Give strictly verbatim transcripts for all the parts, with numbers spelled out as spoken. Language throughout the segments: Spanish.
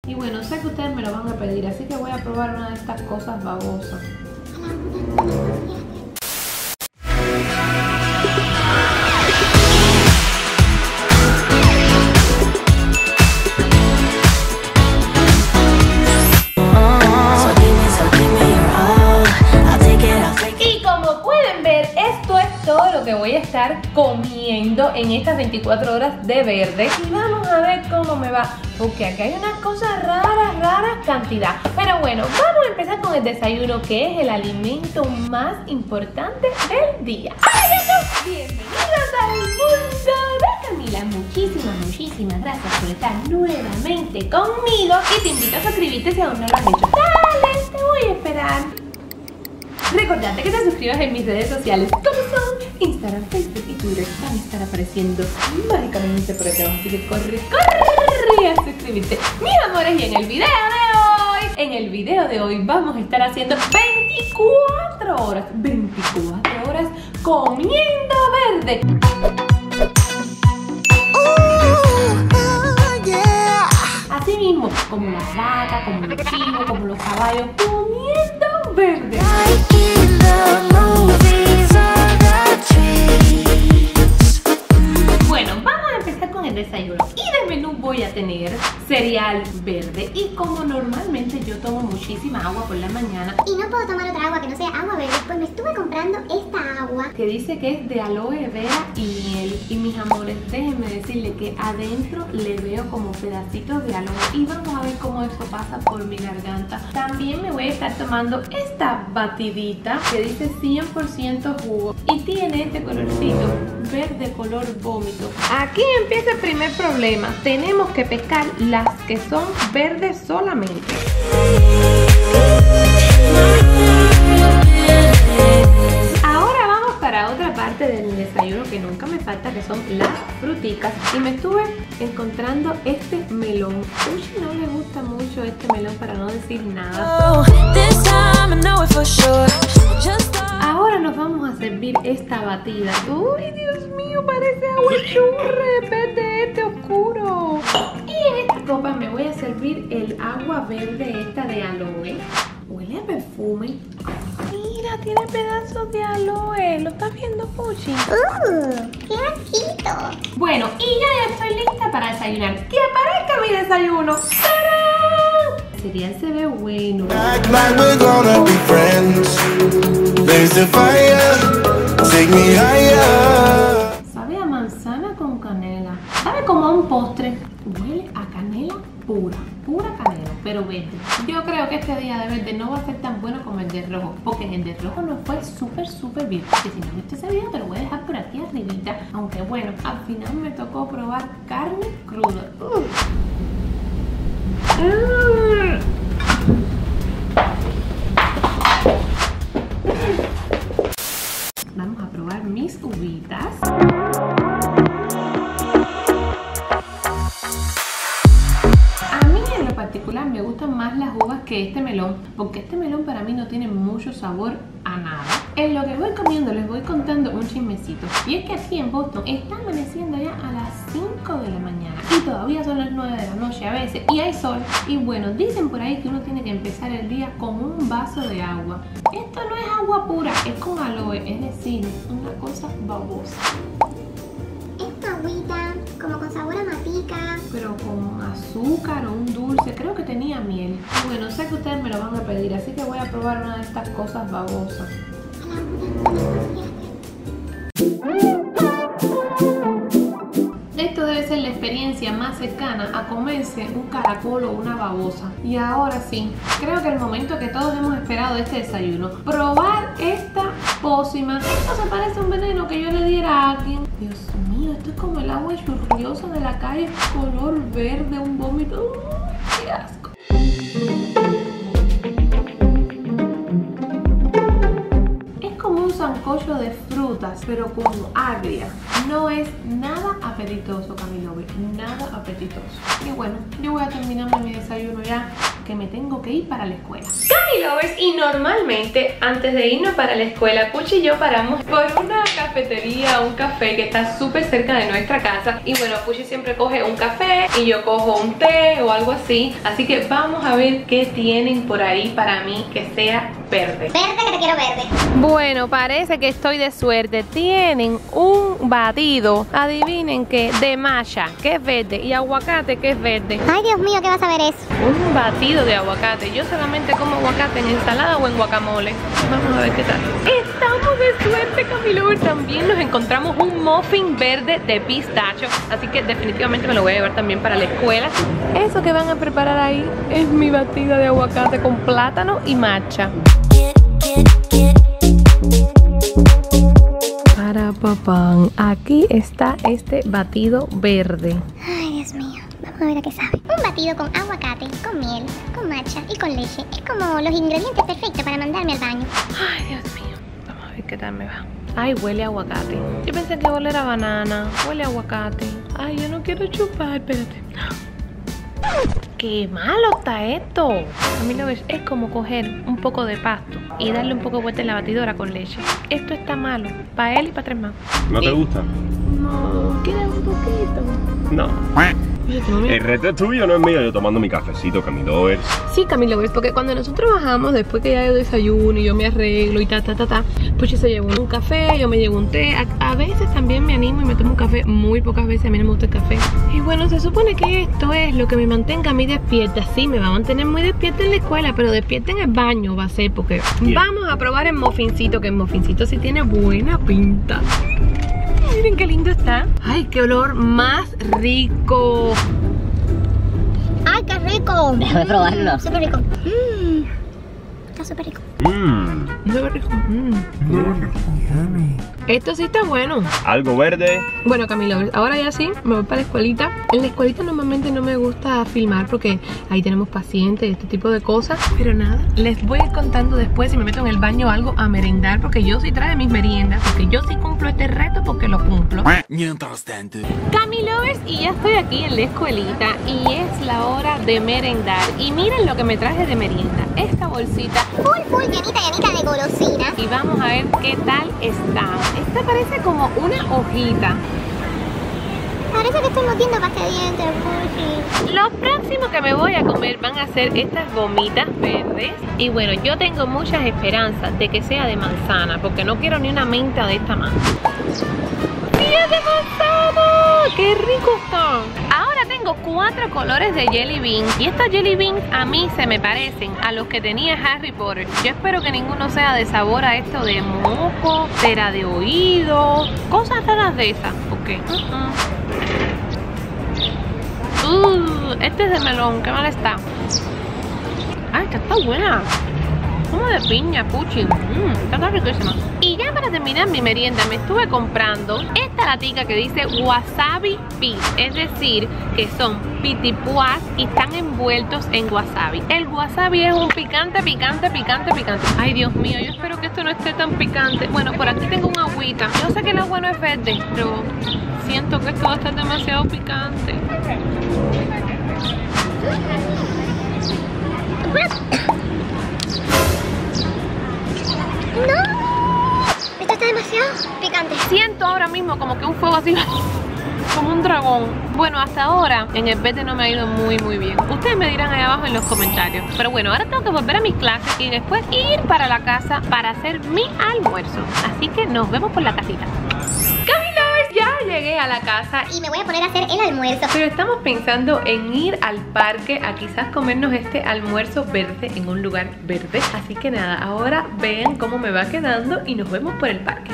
Y bueno, sé que ustedes me lo van a pedir, así que voy a probar una de estas cosas babosas. Todo lo que voy a estar comiendo en estas veinticuatro horas de verde. Y vamos a ver cómo me va, porque aquí hay unas cosas raras, raras cantidad. Pero bueno, vamos a empezar con el desayuno, que es el alimento más importante del día. ¡Hola, bienvenidos al mundo de Camila! Muchísimas, muchísimas gracias por estar nuevamente conmigo. Y te invito a suscribirte si aún no lo has hecho. Dale, te voy a esperar. Recordate que te suscribas en mis redes sociales, como son Instagram, Facebook y Twitter. Van a estar apareciendo mágicamente por acá, así que corre, corre a suscribirte. Mis amores, y en el video de hoy, en el video de hoy vamos a estar haciendo veinticuatro horas, veinticuatro horas comiendo verde. Así mismo, como las vacas, como los chivos, como los caballos, comiendo verde. Bueno, vamos a empezar con el desayuno. Y de menú voy a tener cereal verde. Y como normalmente yo tomo muchísima agua por la mañana y no puedo tomar otra agua que no sea agua verde, pues me estuve comprando esta agua que dice que es de aloe vera y miel. Y mis amores, déjenme decirle que adentro le veo como pedacitos de aloe. Y vamos a ver cómo eso pasa por mi garganta. También me voy a estar tomando esta batidita que dice cien por ciento jugo. Y tiene este colorcito verde color vómito. Aquí empieza el primer problema. Tenemos que pescar las que son verdes solamente. Ahora vamos para otra parte del desayuno que nunca me falta, que son las fruticas. Y me estuve encontrando este melón. Uy, no le gusta mucho este melón, para no decir nada. Ahora nos vamos a servir esta batida. Uy, Dios mío, parece agua churre en vez de este oscuro. Y en esta copa me voy a servir el agua verde esta de aloe. Huele a perfume. Mira, tiene pedazos de aloe. ¿Lo estás viendo, Puchi? ¡Uh! ¡Qué asquito! Bueno, y ya estoy lista para desayunar. ¡Que aparezca mi desayuno! ¡Tarán! El cereal se ve bueno. Sabe a manzana con canela. Sabe como a un postre. Huele a canela pura, pura canela, pero verde. Yo creo que este día de verde no va a ser tan bueno como el de rojo, porque en el de rojo nos fue súper, súper bien. Y si no viste ese video, te lo voy a dejar por aquí arribita. Aunque bueno, al final me tocó probar carne cruda. Uh. Mm. Vamos a probar mis uvitas. Particular me gustan más las uvas que este melón, porque este melón para mí no tiene mucho sabor a nada. En lo que voy comiendo les voy contando un chismecito, y es que aquí en Boston está amaneciendo ya a las cinco de la mañana y todavía son las nueve de la noche a veces, y hay sol. Y bueno, dicen por ahí que uno tiene que empezar el día con un vaso de agua. Esto no es agua pura, es con aloe, es decir, una cosa babosa. Esta agüita como con sabor a matica, pero con azúcar o un dulce, creo que tenía miel. Y bueno, sé que ustedes me lo van a pedir, así que voy a probar una de estas cosas babosas. Esto debe ser la experiencia más cercana a comerse un caracol o una babosa. Y ahora sí, creo que el momento que todos hemos esperado de este desayuno, probar esta pócima. Esto se parece a un veneno que yo le diera a alguien. Dios mío, esto es como el agua churriosa de la calle, color verde, un vómito. ¡Uh, qué asco! Sancocho de frutas, pero como agria. No es nada apetitoso, Camilovi, nada apetitoso. Y bueno, yo voy a terminarme mi desayuno ya, que me tengo que ir para la escuela. Cami Lovers, y normalmente antes de irnos para la escuela, Puchi y yo paramos por una cafetería, un café que está súper cerca de nuestra casa. Y bueno, Puchi siempre coge un café y yo cojo un té o algo así. Así que vamos a ver qué tienen por ahí para mí que sea verde. Verde, que te quiero verde. Bueno, parece que estoy de suerte. Tienen un batido, adivinen qué, de matcha, que es verde, y aguacate, que es verde. Ay, Dios mío, ¿qué vas a ver eso? Un batido de aguacate. Yo solamente como aguacate en ensalada o en guacamole. Vamos a ver qué tal. Estamos de suerte, Cami Lovers. También nos encontramos un muffin verde de pistacho, así que definitivamente me lo voy a llevar también para la escuela. Eso que van a preparar ahí es mi batida de aguacate con plátano y matcha. Para papán, aquí está este batido verde. Ay, Dios mío, vamos a ver a qué sabe. Un batido con aguacate, con miel, con matcha y con leche. Es como los ingredientes perfectos para mandarme al baño. Ay, Dios mío, vamos a ver qué tal me va. Ay, huele a aguacate. Yo pensé que olera a banana. Huele a aguacate. Ay, yo no quiero chupar, espérate. ¡Qué malo está esto! A mí lo ves, es como coger un poco de pasto y darle un poco de vuelta en la batidora con leche. Esto está malo, para él y para tres más. ¿No te gusta? No, queda un poquito. No. El reto es tuyo, no es mío. Yo tomando mi cafecito, Cami Lovers. Sí, Cami Lovers, porque cuando nosotros bajamos, después que ya yo desayuno y yo me arreglo y ta, ta, ta, ta, pues yo se llevo un café, yo me llevo un té. A, a veces también me animo y me tomo un café, muy pocas veces, a mí no me gusta el café. Y bueno, se supone que esto es lo que me mantenga a mí despierta. Sí, me va a mantener muy despierta en la escuela, pero despierta en el baño va a ser, porque Bien. Vamos a probar el muffincito, que el muffincito sí tiene buena pinta. Miren qué lindo está. Ay, qué olor más rico. ¡Ay, qué rico! Déjame probarlo. Súper rico. Mmm. Está súper rico. Mmm. Muy rico. Mm. Esto sí está bueno. Algo verde. Bueno, Cami Lovers, ahora ya sí, me voy para la escuelita. En la escuelita normalmente no me gusta filmar porque ahí tenemos pacientes y este tipo de cosas. Pero nada, les voy a ir contando después si me meto en el baño o algo a merendar, porque yo sí traje mis meriendas, porque yo sí cumplo este reto porque lo cumplo. Mientras tanto, Cami Lovers, y ya estoy aquí en la escuelita y es la hora de merendar. Y miren lo que me traje de merienda. Esta bolsita. Full, full, llenita, llenita de golosinas. Y vamos a ver qué tal está. Esta parece como una hojita. Parece que estoy mordiendo pasta de dientes, Puchi. Lo próximo que me voy a comer van a ser estas gomitas verdes. Y bueno, yo tengo muchas esperanzas de que sea de manzana, porque no quiero ni una menta de esta manzana. ¡Sí, es de manzana! ¡Qué rico está! Ahora tengo cuatro colores de jelly beans. Y estos jelly beans a mí se me parecen a los que tenía Harry Potter. Yo espero que ninguno sea de sabor a esto de moco, cera de oído, cosas raras de esas. Ok. Uh -uh. Uh, este es de melón, qué mal está. Ay, esta está buena. Como de piña, Puchi. Mmm, está riquísima. Y ya para terminar mi merienda me estuve comprando esta latica que dice wasabi pea. Es decir, que son pitipuás y están envueltos en wasabi. El wasabi es un picante, picante, picante, picante. Ay, Dios mío, yo espero que esto no esté tan picante. Bueno, por aquí tengo un agüita. Yo sé que el agua no es verde, pero siento que esto va a estar demasiado picante. ¡No! Esto está demasiado picante. Siento ahora mismo como que un fuego así, como un dragón. Bueno, hasta ahora en el verde no me ha ido muy muy bien. Ustedes me dirán ahí abajo en los comentarios. Pero bueno, ahora tengo que volver a mis clases y después ir para la casa para hacer mi almuerzo. Así que nos vemos por la casita. Ya llegué a la casa y me voy a poner a hacer el almuerzo. Pero estamos pensando en ir al parque a quizás comernos este almuerzo verde en un lugar verde. Así que nada, ahora vean cómo me va quedando y nos vemos por el parque.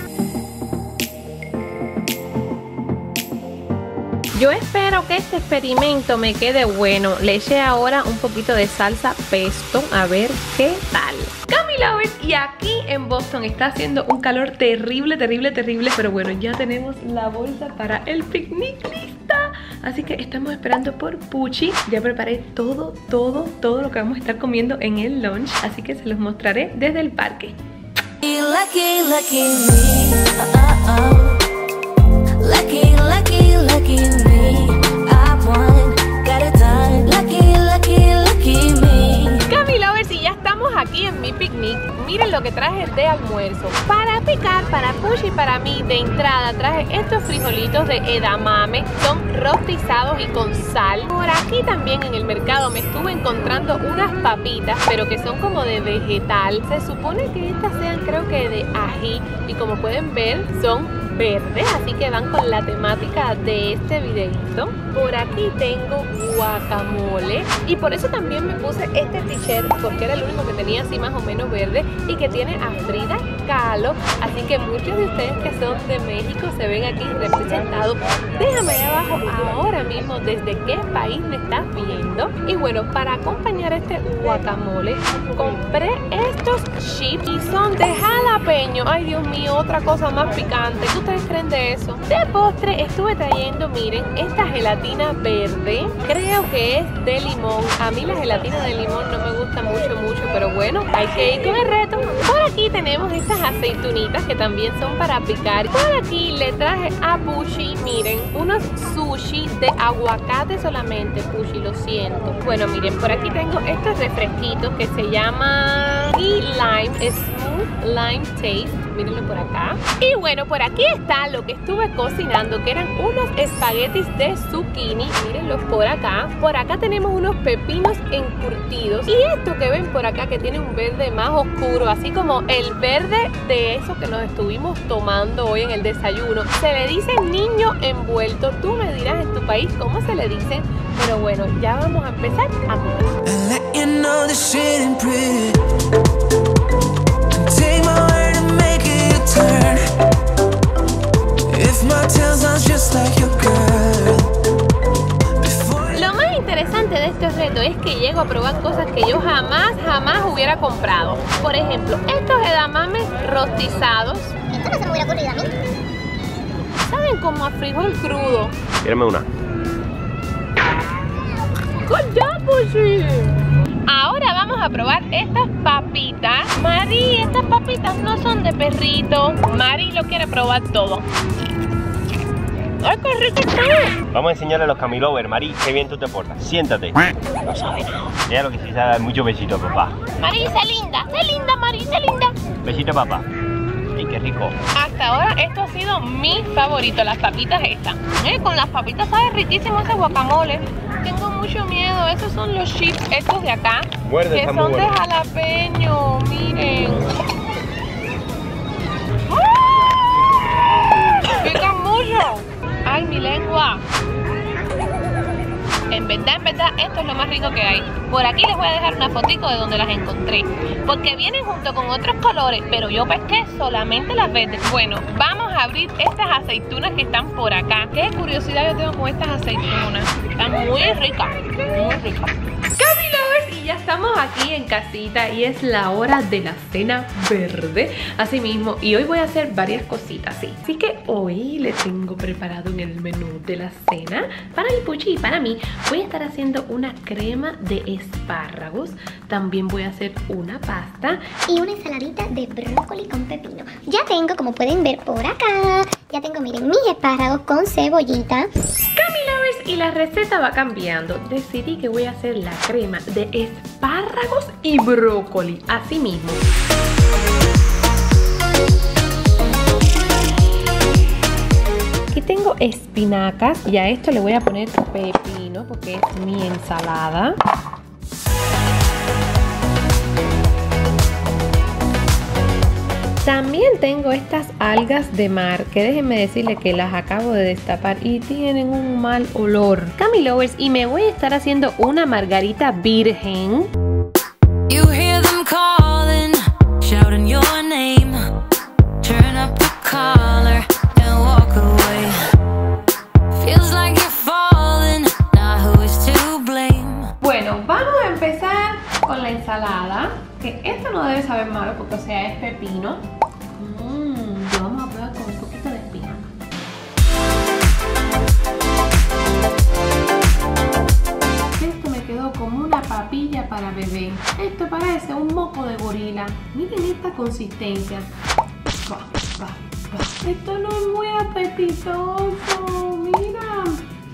Yo espero que este experimento me quede bueno. Le eché ahora un poquito de salsa pesto, a ver qué tal. Cami Lovers, y aquí en Boston está haciendo un calor terrible, terrible, terrible. Pero bueno, ya tenemos la bolsa para el picnic lista. Así que estamos esperando por Puchi. Ya preparé todo, todo, todo lo que vamos a estar comiendo en el lunch. Así que se los mostraré desde el parque. Lucky, lucky me. Uh, uh, uh. Lucky, lucky, lucky me. I won, got it done. Lucky, lucky, lucky me. Cami Lovers, y ya estamos lo que traje de almuerzo. Para picar, para Puchi y para mí, de entrada traje estos frijolitos de edamame. Son rostizados y con sal. Por aquí también en el mercado me estuve encontrando unas papitas, pero que son como de vegetal. Se supone que estas sean, creo que de ají, y como pueden ver son verdes, así que van con la temática de este videito. Por aquí tengo guacamole y por eso también me puse este t-shirt, porque era el único que tenía así más o menos verde y que tiene a Frida Kahlo, así que muchos de ustedes que son de México se ven aquí representados. Déjame ahí abajo ahora mismo desde qué país me estás viendo. Y bueno, para acompañar este guacamole compré estos chips y son de jalapeño. Ay, Dios mío, otra cosa más picante. ¿Qué ustedes creen de eso? De postre estuve trayendo, miren, esta gelatina verde. Creo que es de limón. A mí la gelatina de limón no me gusta mucho, mucho, pero bueno, hay que ir con el reto. Por aquí tenemos estas aceitunitas que también son para picar. Por aquí le traje a Puchi, miren, unos sushi de aguacate solamente. Puchi, lo siento. Bueno, miren, por aquí tengo estos refresquitos que se llaman Lime Smooth Lime Taste. Mírenlo por acá. Y bueno, por aquí está lo que estuve cocinando, que eran unos espaguetis de zucchini. Mírenlos por acá. Por acá tenemos unos pepinos encurtidos. Y esto que ven por acá, que tiene un verde más oscuro, así como el verde de eso que nos estuvimos tomando hoy en el desayuno. Se le dice niño envuelto. Tú me dirás en tu país cómo se le dice. Pero bueno, ya vamos a empezar a comer. Lo más interesante de este reto es que llego a probar cosas que yo jamás, jamás hubiera comprado. Por ejemplo, estos edamames rostizados. Esto no se me hubiera ocurrido a mí. Saben como a frijol crudo. Tírame una. ¡Ya, Puchi! Ahora vamos a probar estas papitas. Mari, estas papitas no son de perrito. Mari lo quiere probar todo. ¡Ay, qué rico está! Vamos a enseñarle a los Camilovers, Mari, qué bien tú te portas. Siéntate. No sabe nada. Ya lo que sí sabe, muchos besitos, papá. Mari, sé linda, sé linda, Mari, sé linda. Besito, papá. ¡Ay, qué rico! Hasta ahora esto ha sido mi favorito, las papitas estas. Eh, con las papitas sabe riquísimo ese guacamole. Tengo mucho miedo. Esos son los chips estos de acá. Muerde, que está son muy de bueno. jalapeño. Miren. ¡Ah! ¡Pican mucho! ¡Ay, mi lengua! En verdad, en verdad, esto es lo más rico que hay. Por aquí les voy a dejar una fotico de donde las encontré, porque vienen junto con otros colores, pero yo pesqué solamente las verdes. Bueno, vamos a abrir estas aceitunas que están por acá. Qué curiosidad yo tengo con estas aceitunas. Están muy ricas, muy ricas. Camilovers, y ya estamos aquí en casita y es la hora de la cena verde. Así mismo, y hoy voy a hacer varias cositas, sí. Así que hoy les tengo preparado en el menú de la cena, para el Puchi y para mí, voy a estar haciendo una crema de espárragos. También voy a hacer una pasta Y una ensaladita de brócoli con pepino. Ya tengo, como pueden ver por acá, ya tengo, miren, mis espárragos con cebollita. Camilovers, y la receta va cambiando. Decidí que voy a hacer la crema de espárragos y brócoli, así mismo. Aquí tengo espinacas y a esto le voy a poner pepino porque es mi ensalada. También tengo estas algas de mar que déjenme decirles que las acabo de destapar y tienen un mal olor. Camilovers, y me voy a estar haciendo una margarita virgen. You hear them calling, shouting your name. Turn up the collar and walk away. Feels like you're falling, now who is to blame? Bueno, vamos a empezar con la ensalada, que esto no debe saber malo porque, o sea, es pepino. Mmm, lo vamos a probar con un poquito de espinaca. Esto me quedó como una papilla para bebé. Esto parece un moco de gorila. Miren esta consistencia. Bah, bah, bah. Esto no es muy apetitoso. Mira.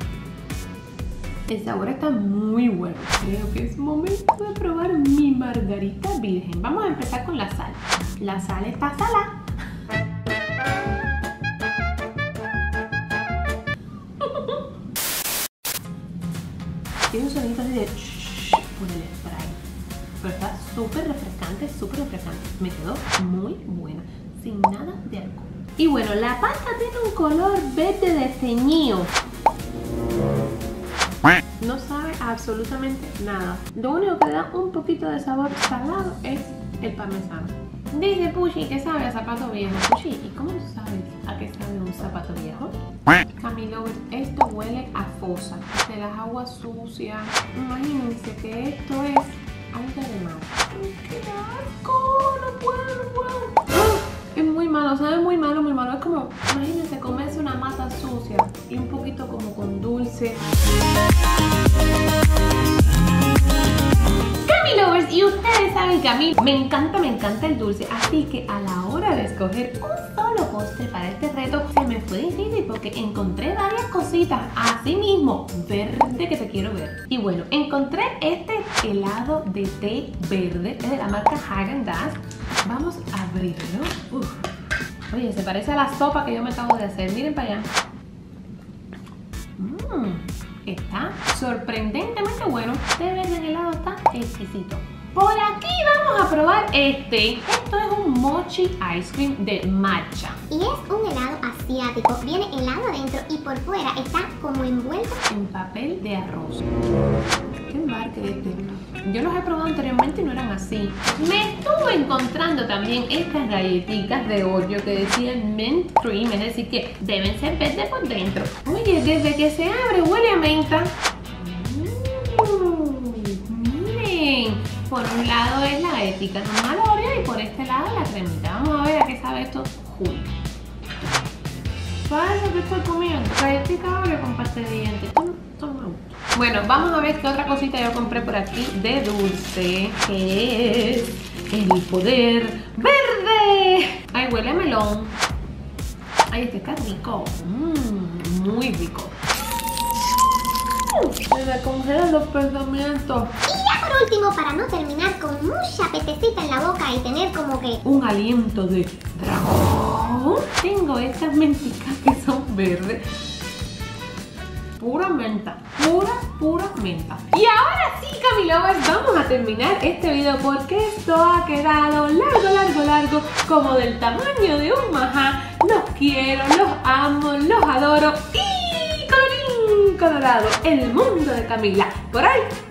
El sabor está muy bueno. Creo que es momento de probar mi margarita virgen. Vamos a empezar con la sal. La sal está salada. Tiene un sonido así de shhh por el spray. Pero está súper refrescante, súper refrescante. Me quedó muy buena, sin nada de alcohol. Y bueno, la pasta tiene un color verde desteñido. No sabe absolutamente nada. Lo único que le da un poquito de sabor salado es el parmesano. Dice Pushy que sabe a zapato viejo. Pushy, ¿y cómo sabes a qué sabe un zapato viejo? Camilovers, esto huele a fosa, de las aguas sucias. Imagínense que esto es alga de mar. ¡Qué asco! No puedo, no puedo. ¡Ah! Es muy malo, sabe muy malo, muy malo. Es como, imagínense comerse una masa sucia y un poquito como con dulce. Camilovers, y ustedes saben que a mí me encanta, me encanta el dulce. Así que a la hora de escoger un solo postre para este reto, se me fue difícil porque encontré varias cositas. Así mismo, verde que te quiero ver. Y bueno, encontré este helado de té verde, es de la marca Häagen-Dazs. Vamos a abrirlo. Uf. Oye, se parece a la sopa que yo me acabo de hacer. Miren para allá. Mmm, está sorprendentemente bueno. Este verde en helado está exquisito. Por aquí vamos a probar este. Esto es un mochi ice cream de matcha. Y es un helado asiático. Viene helado adentro y por fuera está como envuelto en papel de arroz. ¿Qué marca es este? Yo los he probado anteriormente y no eran así. Me estuve encontrando también estas galletitas de Oreo que decían mint cream, es decir que deben ser verdes por dentro. Oye, desde que se abre huele a menta. Mm, miren, por un lado es la galletita normal Oreo y por este lado la cremita. Vamos a ver a qué sabe esto junto. ¿Sabes lo que estoy comiendo? Galletita Oreo con pasta de dientes. Bueno, vamos a ver qué otra cosita yo compré por aquí de dulce, que es el poder verde. Ay, huele a melón. Ay, este está rico. Mmm, muy rico. Se me congelan los pensamientos. Y ya por último, para no terminar con mucha pececita en la boca y tener como que un aliento de dragón, tengo estas menticas que son verdes. Pura menta, pura, pura menta. Y ahora sí, Camilovers, vamos a terminar este video porque esto ha quedado largo, largo, largo, como del tamaño de un majá. Los quiero, los amo, los adoro y colorín colorado, el mundo de Camila. Por ahí